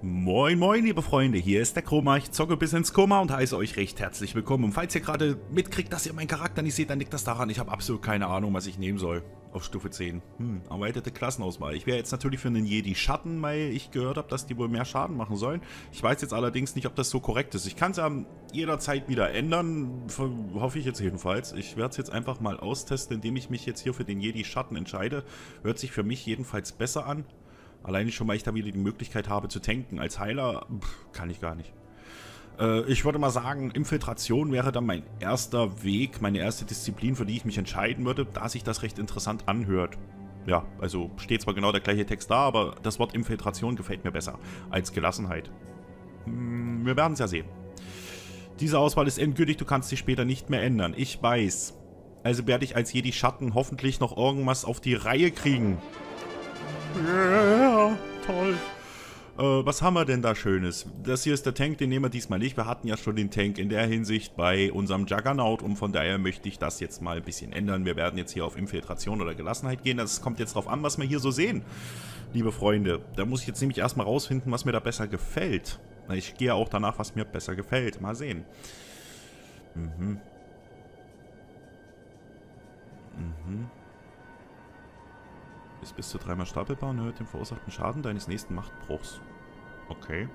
Moin moin liebe Freunde, hier ist der Chroma, ich zocke bis ins Koma und heiße euch recht herzlich willkommen. Und falls ihr gerade mitkriegt, dass ihr meinen Charakter nicht seht, dann liegt das daran, ich habe absolut keine Ahnung, was ich nehmen soll auf Stufe 10. Erweiterte Klassenauswahl. Ich wäre jetzt natürlich für einen Jedi Schatten, weil ich gehört habe, dass die wohl mehr Schaden machen sollen. Ich weiß jetzt allerdings nicht, ob das so korrekt ist. Ich kann es ja jederzeit wieder ändern, hoffe ich jetzt jedenfalls. Ich werde es jetzt einfach mal austesten, indem ich mich jetzt hier für den Jedi Schatten entscheide. Hört sich für mich jedenfalls besser an. Alleine schon, weil ich da wieder die Möglichkeit habe zu tanken. Als Heiler kann ich gar nicht. Ich würde mal sagen, Infiltration wäre dann mein erster Weg, meine erste Disziplin, für die ich mich entscheiden würde, da sich das recht interessant anhört. Ja, also steht zwar genau der gleiche Text da, aber das Wort Infiltration gefällt mir besser als Gelassenheit. Wir werden es ja sehen. Diese Auswahl ist endgültig, du kannst sie später nicht mehr ändern. Ich weiß. Also werde ich als Jedi Schatten hoffentlich noch irgendwas auf die Reihe kriegen. Ja, toll. Was haben wir denn da Schönes? Das hier ist der Tank, den nehmen wir diesmal nicht. Wir hatten ja schon den Tank in der Hinsicht bei unserem Juggernaut und von daher möchte ich das jetzt mal ein bisschen ändern. Wir werden jetzt hier auf Infiltration oder Gelassenheit gehen. Das kommt jetzt drauf an, was wir hier so sehen, liebe Freunde. Da muss ich jetzt nämlich erstmal rausfinden, was mir da besser gefällt. Ich gehe auch danach, was mir besser gefällt. Mal sehen. Ist bis zu 3-mal stapelbar und erhöht den verursachten Schaden deines nächsten Machtbruchs. Okay.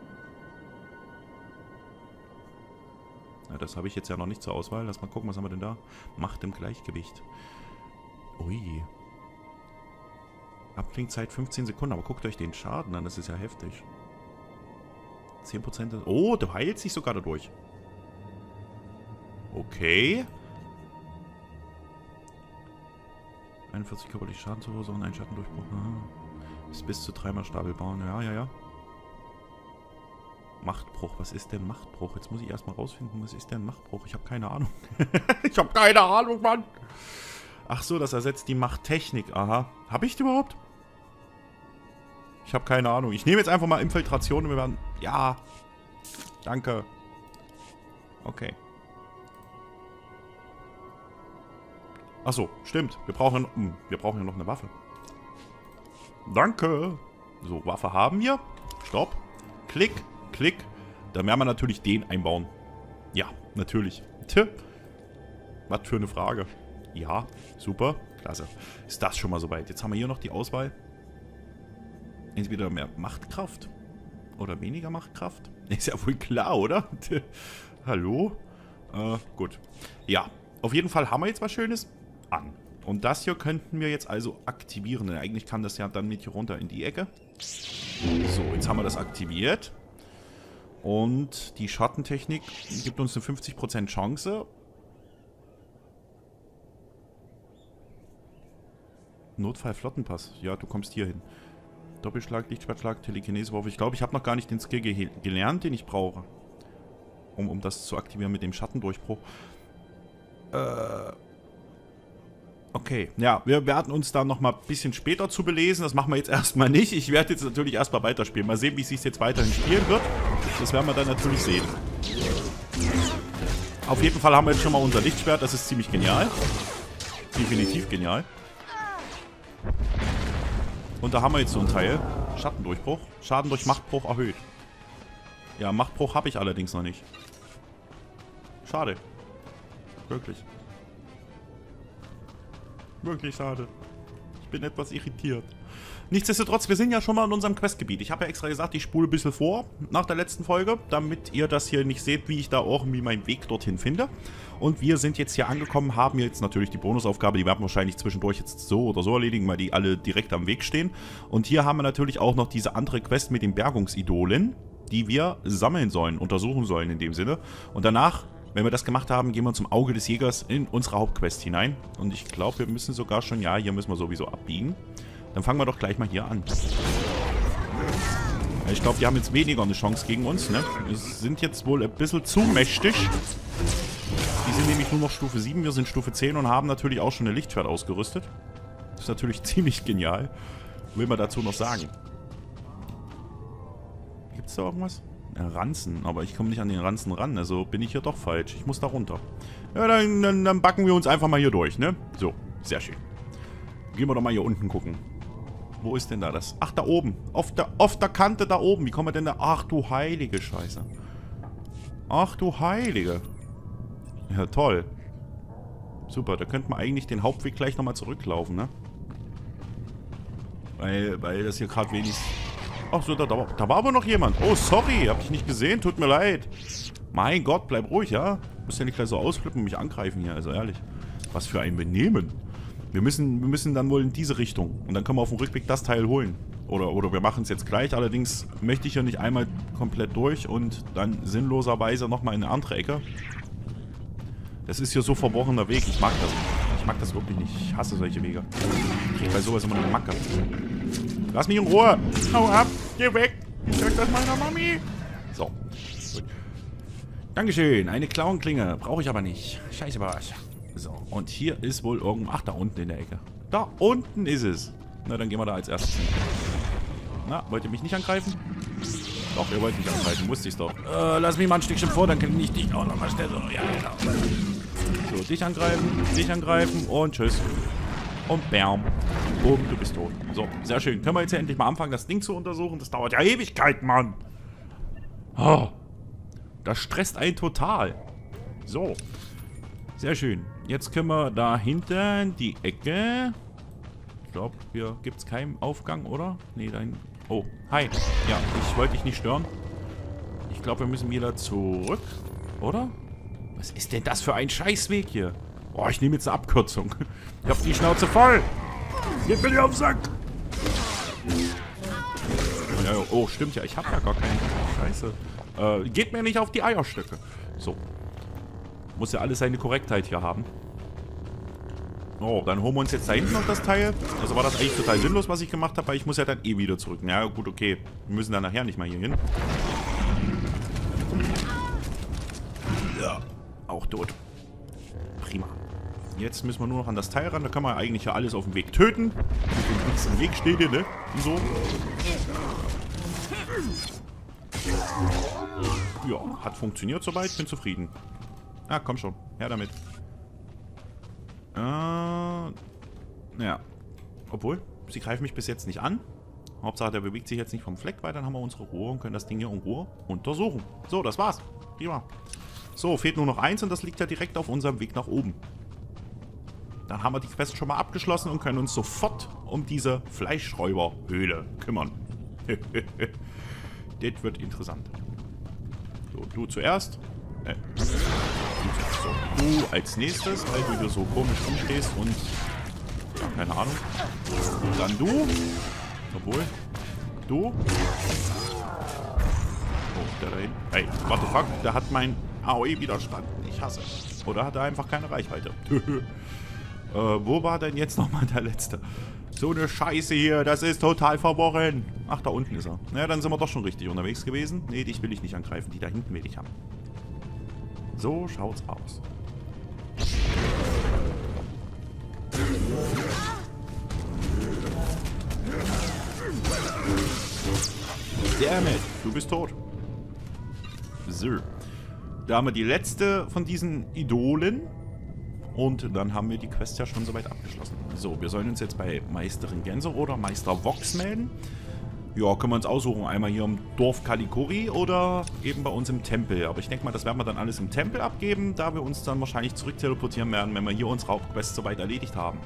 Na, das habe ich jetzt ja noch nicht zur Auswahl. Lass mal gucken, was haben wir denn da? Macht im Gleichgewicht. Ui. Abklingzeit 15 Sekunden, aber guckt euch den Schaden an, das ist ja heftig. 10%. Oh, du heilst dich sogar dadurch. Okay. 41 körperliche Schaden zu verursachen, ein Schattendurchbruch. Ist bis zu 3-mal stapelbar. Ja. Machtbruch. Was ist denn Machtbruch? Jetzt muss ich erstmal rausfinden, was ist denn Machtbruch? Ich habe keine Ahnung. Ich habe keine Ahnung, Mann. Ach so, das ersetzt die Machttechnik. Aha. Habe ich die überhaupt? Ich habe keine Ahnung. Ich nehme jetzt einfach mal Infiltration und wir werden... Ja. Danke. Okay. Achso, stimmt. Wir brauchen ja noch eine Waffe. Danke. So, Waffe haben wir. Stopp. Klick, klick. Dann werden wir natürlich den einbauen. Ja, natürlich. Tja. Was für eine Frage. Ja, super. Klasse. Ist das schon mal soweit. Jetzt haben wir hier noch die Auswahl. Entweder mehr Machtkraft oder weniger Machtkraft. Ist ja wohl klar, oder? Hallo? Gut. Ja, auf jeden Fall haben wir jetzt was Schönes an. Und das hier könnten wir jetzt also aktivieren. Denn eigentlich kann das ja dann mit hier runter in die Ecke. So, jetzt haben wir das aktiviert. Und die Schattentechnik gibt uns eine 50% Chance. Notfall-Flottenpass. Ja, du kommst hier hin. Doppelschlag, Lichtschwertschlag, Telekinese-Wurf. Ich glaube, ich habe noch gar nicht den Skill gelernt, den ich brauche. Um das zu aktivieren mit dem Schattendurchbruch. Okay, ja, wir werden uns da nochmal ein bisschen später zu belesen. Das machen wir jetzt erstmal nicht. Ich werde jetzt natürlich erstmal weiterspielen. Mal sehen, wie es sich jetzt weiterhin spielen wird. Das werden wir dann natürlich sehen. Auf jeden Fall haben wir jetzt schon mal unser Lichtschwert. Das ist ziemlich genial. Definitiv genial. Und da haben wir jetzt so ein Teil. Schattendurchbruch. Schaden durch Machtbruch erhöht. Ja, Machtbruch habe ich allerdings noch nicht. Schade. Wirklich. Wirklich schade. Ich bin etwas irritiert. Nichtsdestotrotz, wir sind ja schon mal in unserem Questgebiet. Ich habe ja extra gesagt, ich spule ein bisschen vor nach der letzten Folge, damit ihr das hier nicht seht, wie ich da irgendwie meinen Weg dorthin finde. Und wir sind jetzt hier angekommen, haben jetzt natürlich die Bonusaufgabe, die werden wir wahrscheinlich zwischendurch jetzt so oder so erledigen, weil die alle direkt am Weg stehen. Und hier haben wir natürlich auch noch diese andere Quest mit den Bergungsidolen, die wir sammeln sollen, untersuchen sollen in dem Sinne. Und danach... Wenn wir das gemacht haben, gehen wir zum Auge des Jägers in unsere Hauptquest hinein. Und ich glaube, wir müssen sogar schon... Ja, hier müssen wir sowieso abbiegen. Dann fangen wir doch gleich mal hier an. Ich glaube, die haben jetzt weniger eine Chance gegen uns, ne? Wir sind jetzt wohl ein bisschen zu mächtig. Die sind nämlich nur noch Stufe 7, wir sind Stufe 10 und haben natürlich auch schon ein Lichtschwert ausgerüstet. Das ist natürlich ziemlich genial. Will man dazu noch sagen. Gibt es da irgendwas? Ranzen, aber ich komme nicht an den Ranzen ran, also bin ich hier doch falsch. Ich muss da runter. Ja, dann backen wir uns einfach mal hier durch, ne? So, sehr schön. Gehen wir doch mal hier unten gucken. Wo ist denn da das? Ach, da oben. Auf der Kante da oben. Wie kommen wir denn da? Ach, du heilige Scheiße. Ach, du heilige. Ja, toll. Super, da könnte man eigentlich den Hauptweg gleich nochmal zurücklaufen, ne? Weil das hier gerade wenig... Ach so, da war aber noch jemand. Oh, sorry, hab ich nicht gesehen. Tut mir leid. Mein Gott, bleib ruhig, ja? Du musst ja nicht gleich so ausflippen und mich angreifen hier, also ehrlich. Was für ein Benehmen. Wir müssen dann wohl in diese Richtung. Und dann können wir auf dem Rückweg das Teil holen. Oder wir machen es jetzt gleich. Allerdings möchte ich ja nicht einmal komplett durch und dann sinnloserweise nochmal in eine andere Ecke. Das ist hier so verworrener Weg. Ich mag das nicht. Ich mag das wirklich nicht. Ich hasse solche Wege. Ich krieg bei sowas immer eine Macke. Lass mich in Ruhe. Hau ab. Geh weg. Ich sag das meiner Mami. So. Gut. Dankeschön. Eine Klauenklinge. Brauche ich aber nicht. Scheiße was. So. Und hier ist wohl irgendwo... Ach, da unten in der Ecke. Da unten ist es. Na, dann gehen wir da als erstes hin. Na, wollt ihr mich nicht angreifen? Doch, ihr wollt mich angreifen. Wusste ich's doch. Lass mich mal ein Stückchen vor, dann kann ich dich auch nochmal schnell so... Ja, genau. So, dich angreifen und tschüss. Und bam. Boom, du bist tot. So, sehr schön. Können wir jetzt ja endlich mal anfangen, das Ding zu untersuchen? Das dauert ja Ewigkeit, Mann. Oh, das stresst einen total. So. Sehr schön. Jetzt können wir da hinten die Ecke. Ich glaube, hier gibt es keinen Aufgang, oder? Nee, da hinten. Oh, hi. Ja, ich wollte dich nicht stören. Ich glaube, wir müssen wieder zurück. Oder? Was ist denn das für ein Scheißweg hier? Boah, ich nehme jetzt eine Abkürzung. Ich hab die Schnauze voll. Geht mir nicht auf den Sack. Oh, stimmt ja. Ich habe ja gar keine Scheiße. Geht mir nicht auf die Eierstöcke. So. Muss ja alles seine Korrektheit hier haben. Oh, dann holen wir uns jetzt da hinten noch das Teil. Also war das eigentlich total sinnlos, was ich gemacht habe, weil ich muss ja dann eh wieder zurück. Na gut, okay. Wir müssen dann nachher nicht mal hier hin. Ja, auch tot. Prima. Jetzt müssen wir nur noch an das Teil ran. Da können wir eigentlich ja alles auf dem Weg töten. Wenn nichts im Weg steht hier, ne? Und so. Ja, hat funktioniert soweit. Bin zufrieden. Ah, komm schon. Her damit. Ja. Obwohl, sie greifen mich bis jetzt nicht an. Hauptsache, der bewegt sich jetzt nicht vom Fleck, weil dann haben wir unsere Ruhe und können das Ding hier in Ruhe untersuchen. So, das war's. Prima. So, fehlt nur noch eins und das liegt ja direkt auf unserem Weg nach oben. Dann haben wir die Quest schon mal abgeschlossen und können uns sofort um diese Fleischräuberhöhle kümmern. Das wird interessant. So, du zuerst. So, du als nächstes, weil du hier so komisch rumstehst und... Ja, keine Ahnung. Und dann du. Obwohl. Du. Oh, der da hinten. Hey, what the fuck? Der hat mein AOE-Widerstand. Ich hasse. Oder hat er einfach keine Reichweite? Wo war denn jetzt nochmal der Letzte? So eine Scheiße hier. Das ist total verworren. Ach, da unten ist er. Naja, dann sind wir doch schon richtig unterwegs gewesen. Nee, dich will ich nicht angreifen. Die da hinten will ich haben. So schaut's aus. Dammit, du bist tot. So. Da haben wir die letzte von diesen Idolen. Und dann haben wir die Quest ja schon soweit abgeschlossen. So, wir sollen uns jetzt bei Meisterin Gänse oder Meister Vox melden. Ja, können wir uns aussuchen. Einmal hier im Dorf Kalikuri oder eben bei uns im Tempel. Aber ich denke mal, das werden wir dann alles im Tempel abgeben, da wir uns dann wahrscheinlich zurück teleportieren werden, wenn wir hier unsere Hauptquest soweit erledigt haben.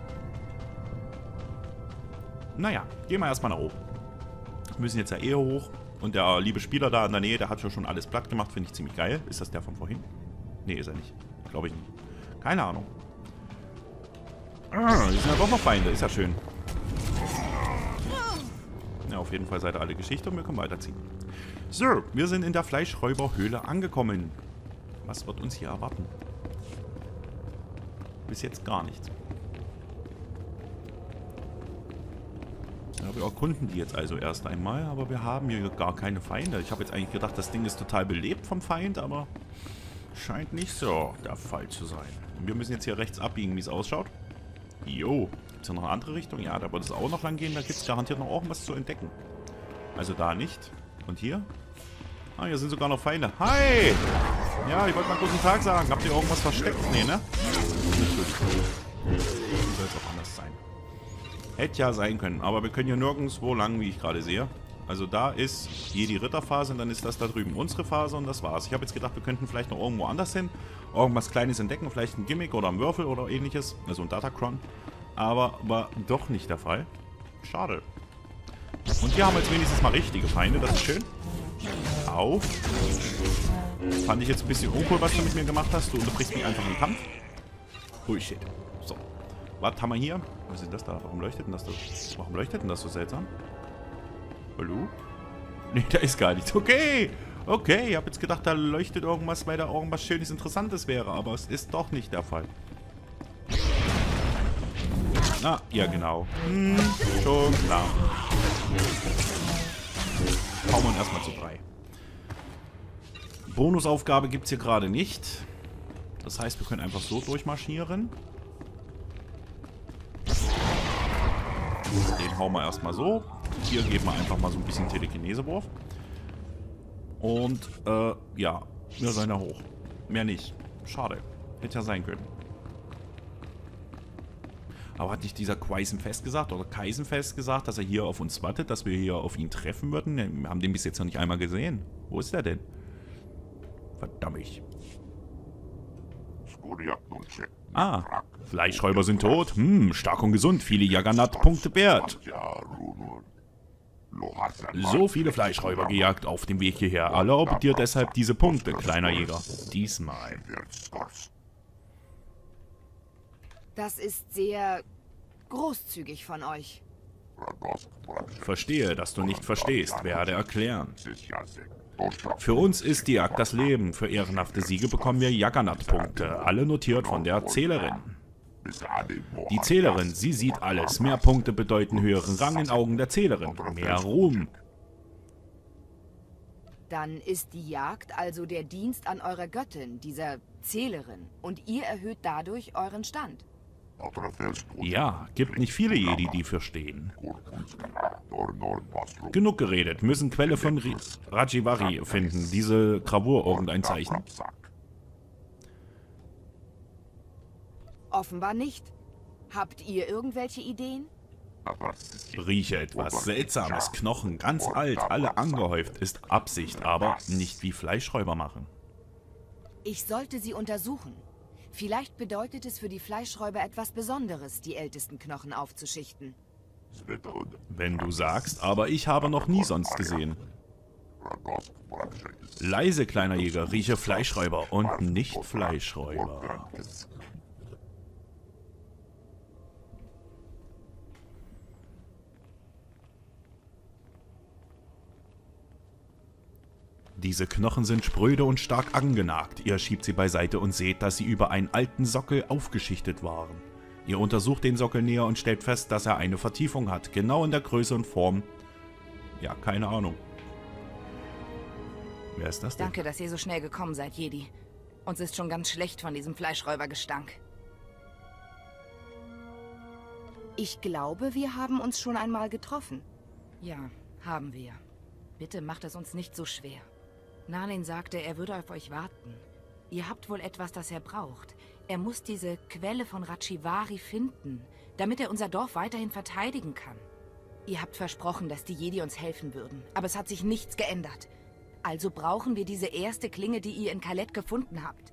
Naja, gehen wir erstmal nach oben. Wir müssen jetzt ja eher hoch. Und der liebe Spieler da in der Nähe, der hat schon alles platt gemacht. Finde ich ziemlich geil. Ist das der von vorhin? Nee, ist er nicht. Glaube ich nicht. Keine Ahnung. Ah, die sind ja doch noch Feinde. Ist ja schön. Ja, auf jeden Fall seid ihr alle Geschichte und wir können weiterziehen. So, wir sind in der Fleischräuberhöhle angekommen. Was wird uns hier erwarten? Bis jetzt gar nichts. Ja, wir erkunden die jetzt also erst einmal, aber wir haben hier gar keine Feinde. Ich habe jetzt eigentlich gedacht, das Ding ist total belebt vom Feind, aber scheint nicht so der Fall zu sein. Und wir müssen jetzt hier rechts abbiegen, wie es ausschaut. Jo, gibt es hier noch eine andere Richtung? Ja, da wird es auch noch lang gehen, da gibt es garantiert noch irgendwas zu entdecken. Also da nicht. Und hier? Ah, hier sind sogar noch Feinde. Hi! Ja, ich wollte mal guten Tag sagen. Habt ihr irgendwas versteckt? Nee, ne? Natürlich. Soll es auch anders sein. Hätte ja sein können, aber wir können ja nirgendwo lang, wie ich gerade sehe. Also da ist hier die Ritterphase und dann ist das da drüben unsere Phase und das war's. Ich habe jetzt gedacht, wir könnten vielleicht noch irgendwo anders hin. Irgendwas Kleines entdecken, vielleicht ein Gimmick oder ein Würfel oder ähnliches. Also ein Datacron. Aber war doch nicht der Fall. Schade. Und hier haben wir jetzt wenigstens mal richtige Feinde, das ist schön. Au. Fand ich jetzt ein bisschen uncool, was du mit mir gemacht hast. Du unterbrichst mich einfach im Kampf. Bullshit. So. Was haben wir hier? Was ist das da? Warum leuchtet denn das so? Warum leuchtet denn das so seltsam? Hallo? Ne, da ist gar nichts. Okay. Okay, ich habe jetzt gedacht, da leuchtet irgendwas, weil da irgendwas Schönes, Interessantes wäre. Aber es ist doch nicht der Fall. Ah, ja genau. Schon klar. Hauen wir ihn erstmal zu 3. Bonusaufgabe gibt es hier gerade nicht. Das heißt, wir können einfach so durchmarschieren. Den hauen wir erstmal so. Hier geben wir einfach mal so ein bisschen Telekinesewurf. Und, ja, wir sollen da hoch. Mehr nicht. Schade. Hätte ja sein können. Aber hat nicht dieser Quaisenfest gesagt, oder Kaisenfest gesagt, dass er hier auf uns wartet, dass wir hier auf ihn treffen würden? Wir haben den bis jetzt noch nicht einmal gesehen. Wo ist der denn? Verdammt. Ah, Fleischräuber sind tot. Stark und gesund. Viele Jaggernaut-Punkte wert. So viele Fleischräuber gejagt auf dem Weg hierher. Erlaube dir deshalb diese Punkte, kleiner Jäger. Diesmal. Das ist sehr großzügig von euch. Verstehe, dass du nicht verstehst. Werde erklären. Für uns ist die Jagd das Leben. Für ehrenhafte Siege bekommen wir Jaggernaut-Punkte. Alle notiert von der Zählerin. Die Zählerin, sie sieht alles. Mehr Punkte bedeuten höheren Rang in Augen der Zählerin. Mehr Ruhm. Dann ist die Jagd also der Dienst an eurer Göttin, dieser Zählerin. Und ihr erhöht dadurch euren Stand. Ja, gibt nicht viele Jedi, die für stehen. Genug geredet. Müssen Quelle von Rajivari finden. Diese Gravur irgendein Zeichen? Offenbar nicht. Habt ihr irgendwelche Ideen? Rieche etwas Seltsames. Knochen, ganz alt, alle angehäuft. Ist Absicht, aber nicht wie Fleischräuber machen. Ich sollte sie untersuchen. Vielleicht bedeutet es für die Fleischräuber etwas Besonderes, die ältesten Knochen aufzuschichten. Wenn du sagst, aber ich habe noch nie sonst gesehen. Leise, kleiner Jäger, rieche Fleischräuber und nicht Fleischräuber. Diese Knochen sind spröde und stark angenagt. Ihr schiebt sie beiseite und seht, dass sie über einen alten Sockel aufgeschichtet waren. Ihr untersucht den Sockel näher und stellt fest, dass er eine Vertiefung hat. Genau in der Größe und Form. Ja, keine Ahnung. Wer ist das denn? Danke, dass ihr so schnell gekommen seid, Jedi. Uns ist schon ganz schlecht von diesem Fleischräubergestank. Ich glaube, wir haben uns schon einmal getroffen. Ja, haben wir. Bitte macht es uns nicht so schwer. Nalin sagte, er würde auf euch warten. Ihr habt wohl etwas, das er braucht. Er muss diese Quelle von Rajivari finden, damit er unser Dorf weiterhin verteidigen kann. Ihr habt versprochen, dass die Jedi uns helfen würden, aber es hat sich nichts geändert. Also brauchen wir diese erste Klinge, die ihr in Kalett gefunden habt.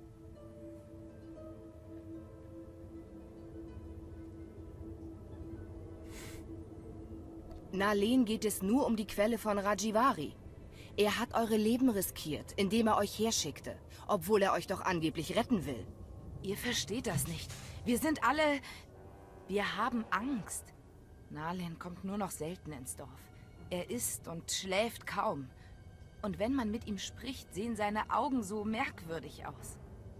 Nalin geht es nur um die Quelle von Rajivari. Er hat eure Leben riskiert, indem er euch herschickte, obwohl er euch doch angeblich retten will. Ihr versteht das nicht. Wir sind alle... Wir haben Angst. Nalin kommt nur noch selten ins Dorf. Er isst und schläft kaum. Und wenn man mit ihm spricht, sehen seine Augen so merkwürdig aus.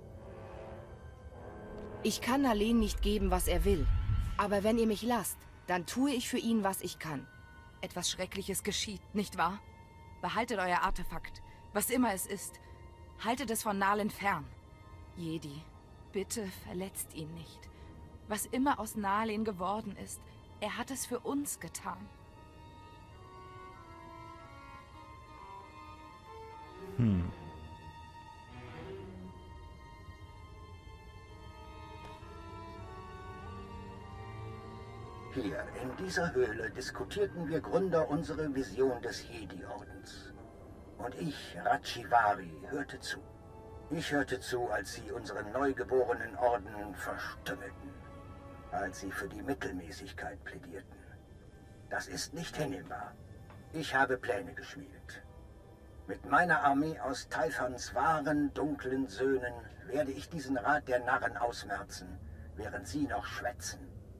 Ich kann Nalin nicht geben, was er will. Aber wenn ihr mich lasst, dann tue ich für ihn, was ich kann. Etwas Schreckliches geschieht, nicht wahr? Behaltet euer Artefakt, was immer es ist. Haltet es von Nalin fern. Jedi, bitte verletzt ihn nicht. Was immer aus Nalin geworden ist, er hat es für uns getan. Hier, in dieser Höhle, diskutierten wir Gründer unsere Vision des Jedi-Ordens. Und ich, Rachivari, hörte zu. Ich hörte zu, als sie unseren neugeborenen Orden verstümmelten. Als sie für die Mittelmäßigkeit plädierten. Das ist nicht hinnehmbar. Ich habe Pläne geschmiedet. Mit meiner Armee aus Typhons wahren, dunklen Söhnen werde ich diesen Rat der Narren ausmerzen, während sie noch schwätzen.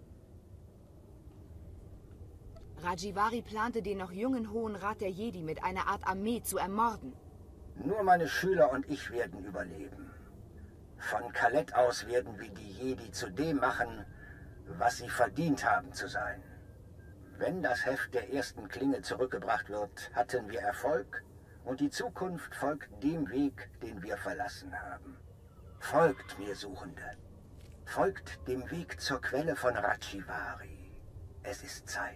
Rajivari plante, den noch jungen Hohen Rat der Jedi mit einer Art Armee zu ermorden. Nur meine Schüler und ich werden überleben. Von Kalett aus werden wir die Jedi zu dem machen, was sie verdient haben zu sein. Wenn das Heft der ersten Klinge zurückgebracht wird, hatten wir Erfolg und die Zukunft folgt dem Weg, den wir verlassen haben. Folgt mir, Suchende. Folgt dem Weg zur Quelle von Rachivari. Es ist Zeit.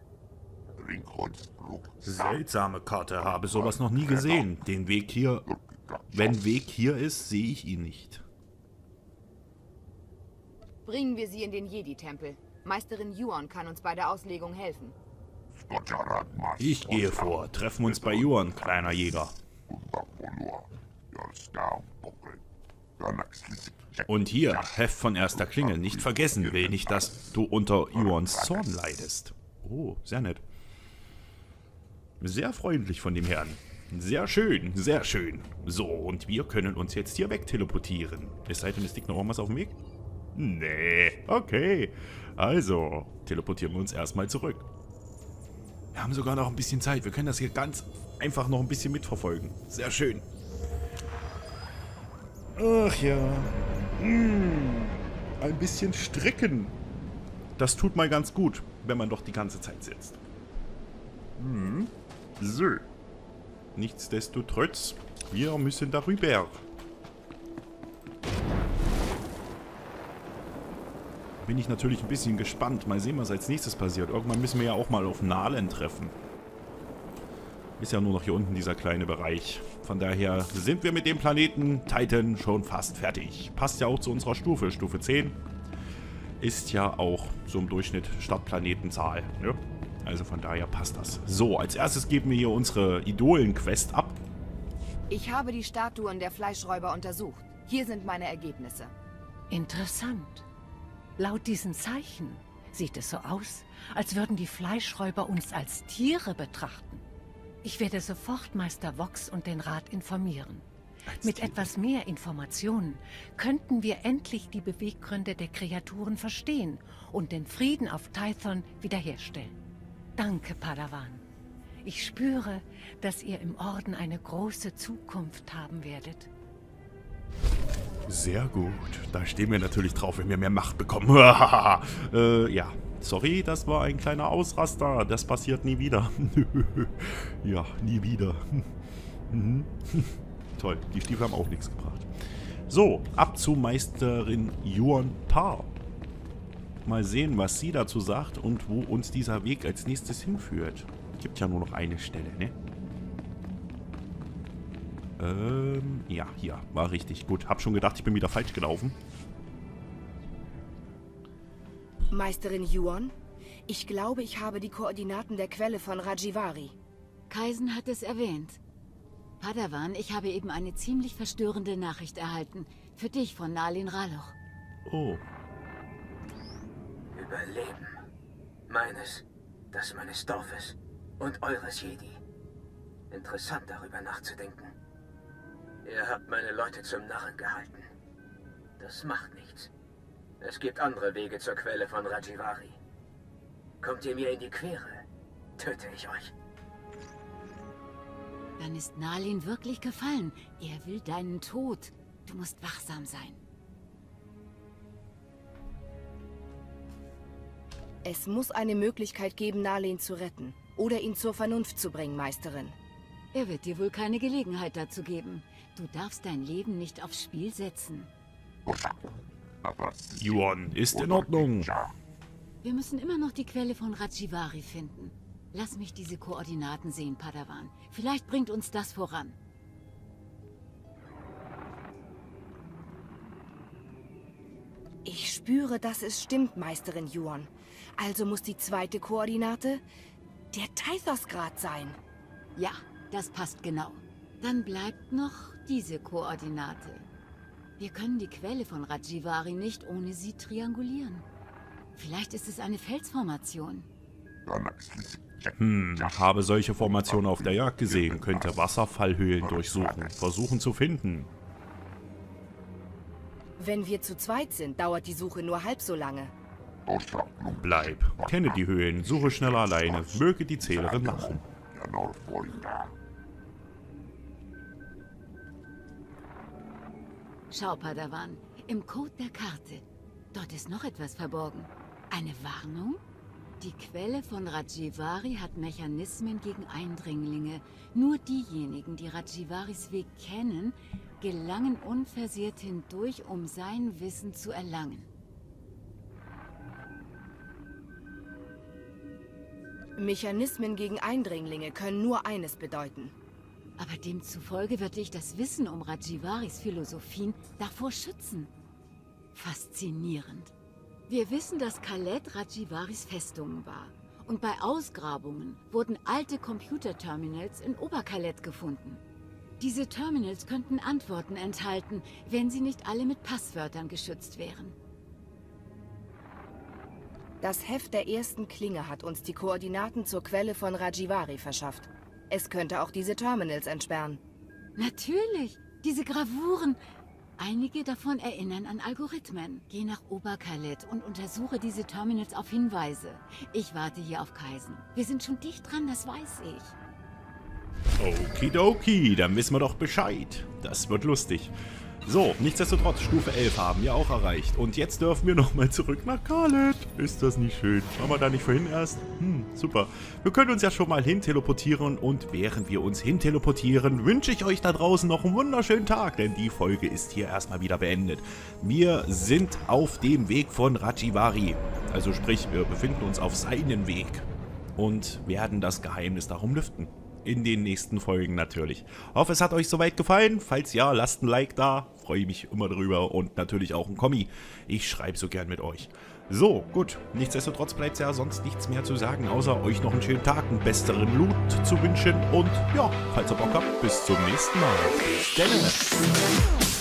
Seltsame Karte, habe sowas noch nie gesehen. Den Weg hier, wenn Weg hier ist, sehe ich ihn nicht. Bringen wir sie in den Jedi-Tempel. Meisterin Yuan kann uns bei der Auslegung helfen. Ich gehe vor. Treffen uns bei Yuan, kleiner Jäger. Und hier, Heft von erster Klinge. Nicht vergessen, will nicht, dass du unter Yuans Zorn leidest. Oh, sehr nett. Sehr freundlich von dem Herrn. Sehr schön, sehr schön. So, und wir können uns jetzt hier wegteleportieren. Es sei denn, es liegt noch irgendwas auf dem Weg? Nee, okay. Also, teleportieren wir uns erstmal zurück. Wir haben sogar noch ein bisschen Zeit. Wir können das hier ganz einfach noch ein bisschen mitverfolgen. Sehr schön. Ach ja. Ein bisschen stricken. Das tut mal ganz gut, wenn man doch die ganze Zeit sitzt. So. Nichtsdestotrotz, wir müssen darüber. Bin ich natürlich ein bisschen gespannt. Mal sehen, was als nächstes passiert. Irgendwann müssen wir ja auch mal auf Nahlen treffen. Ist ja nur noch hier unten dieser kleine Bereich. Von daher sind wir mit dem Planeten Titan schon fast fertig. Passt ja auch zu unserer Stufe. Stufe 10 ist ja auch so im Durchschnitt Stadtplanetenzahl. Ne? Also von daher passt das. So, als erstes geben wir hier unsere Idolen-Quest ab. Ich habe die Statuen der Fleischräuber untersucht. Hier sind meine Ergebnisse. Interessant. Laut diesen Zeichen sieht es so aus, als würden die Fleischräuber uns als Tiere betrachten. Ich werde sofort Meister Vox und den Rat informieren. Mit etwas mehr Informationen könnten wir endlich die Beweggründe der Kreaturen verstehen und den Frieden auf Tython wiederherstellen. Danke, Padawan. Ich spüre, dass ihr im Orden eine große Zukunft haben werdet. Sehr gut. Da stehen wir natürlich drauf, wenn wir mehr Macht bekommen. Ja, sorry, das war ein kleiner Ausraster. Das passiert nie wieder. Ja, nie wieder. Toll, die Stiefel haben auch nichts gebracht. So, ab zu Meisterin Yuan Pa. Mal sehen, was sie dazu sagt und wo uns dieser Weg als nächstes hinführt. Gibt ja nur noch eine Stelle, ne? Ja, hier. War richtig. Gut, hab schon gedacht, ich bin wieder falsch gelaufen. Meisterin Yuan, ich glaube, ich habe die Koordinaten der Quelle von Rajivari. Kaisen hat es erwähnt. Padawan, ich habe eben eine ziemlich verstörende Nachricht erhalten. Für dich von Nalin Raloch. Oh. Überleben. Meines, das meines Dorfes und eures Jedi. Interessant, darüber nachzudenken. Ihr habt meine Leute zum Narren gehalten. Das macht nichts. Es gibt andere Wege zur Quelle von Rajivari. Kommt ihr mir in die Quere, töte ich euch. Dann ist Nalin wirklich gefallen. Er will deinen Tod. Du musst wachsam sein. Es muss eine Möglichkeit geben, Nalin zu retten. Oder ihn zur Vernunft zu bringen, Meisterin. Er wird dir wohl keine Gelegenheit dazu geben. Du darfst dein Leben nicht aufs Spiel setzen. Yuan ist in Ordnung. Wir müssen immer noch die Quelle von Rajivari finden. Lass mich diese Koordinaten sehen, Padawan. Vielleicht bringt uns das voran. Ich spüre, dass es stimmt, Meisterin Yuan. Also muss die zweite Koordinate der Tythos-Grad sein. Ja, das passt genau. Dann bleibt noch diese Koordinate. Wir können die Quelle von Rajivary nicht ohne sie triangulieren. Vielleicht ist es eine Felsformation. Habe solche Formationen auf der Jagd gesehen, könnte Wasserfallhöhlen durchsuchen, versuchen zu finden. Wenn wir zu zweit sind, dauert die Suche nur halb so lange. Bleib, kenne die Höhlen, suche schneller alleine, möge die Zählerin lachen. Schau, Padawan, im Code der Karte. Dort ist noch etwas verborgen. Eine Warnung? Die Quelle von Rajivary hat Mechanismen gegen Eindringlinge. Nur diejenigen, die Rajivarys Weg kennen, gelangen unversehrt hindurch, um sein Wissen zu erlangen. Mechanismen gegen Eindringlinge können nur eines bedeuten. Aber demzufolge wird dich das Wissen um Rajivarys Philosophien davor schützen. Faszinierend. Wir wissen, dass Khaled Rajivarys Festung war. Und bei Ausgrabungen wurden alte Computerterminals in Oberkhaled gefunden. Diese Terminals könnten Antworten enthalten, wenn sie nicht alle mit Passwörtern geschützt wären. Das Heft der ersten Klinge hat uns die Koordinaten zur Quelle von Rajivary verschafft. Es könnte auch diese Terminals entsperren. Natürlich, diese Gravuren. Einige davon erinnern an Algorithmen. Geh nach Oberkhaled und untersuche diese Terminals auf Hinweise. Ich warte hier auf Kaisen. Wir sind schon dicht dran, das weiß ich. Okidoki, dann wissen wir doch Bescheid. Das wird lustig. So, nichtsdestotrotz, Stufe 11 haben wir auch erreicht. Und jetzt dürfen wir nochmal zurück nach Khaled. Ist das nicht schön? Waren wir da nicht vorhin erst? Super. Wir können uns ja schon mal hin teleportieren. Und während wir uns hin teleportieren, wünsche ich euch da draußen noch einen wunderschönen Tag. Denn die Folge ist hier erstmal wieder beendet. Wir sind auf dem Weg von Rajivary. Also sprich, wir befinden uns auf seinen Weg. Und werden das Geheimnis darum lüften. In den nächsten Folgen natürlich. Hoffe, es hat euch soweit gefallen. Falls ja, lasst ein Like da. Freue ich mich immer drüber. Und natürlich auch ein Kommi. Ich schreibe so gern mit euch. So, gut. Nichtsdestotrotz bleibt ja sonst nichts mehr zu sagen, außer euch noch einen schönen Tag, einen besseren Loot zu wünschen. Und ja, falls ihr Bock habt, bis zum nächsten Mal. Bis dann.